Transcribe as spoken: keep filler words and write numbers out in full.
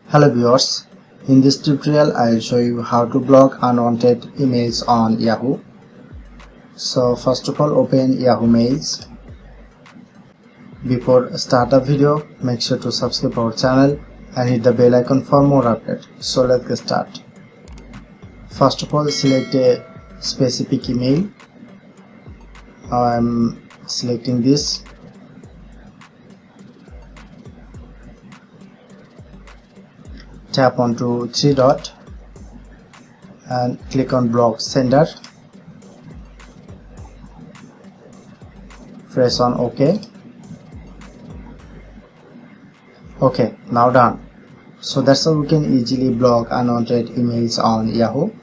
Hello viewers, in this tutorial I will show you how to block unwanted emails on Yahoo. So first of all, open Yahoo Mails. Before start the video, make sure to subscribe our channel and hit the bell icon for more updates. So let's get started. First of all, select a specific email. I am selecting this. Tap onto three dot and click on block sender. Press on OK. Okay, now done. So that's how we can easily block unwanted emails on Yahoo.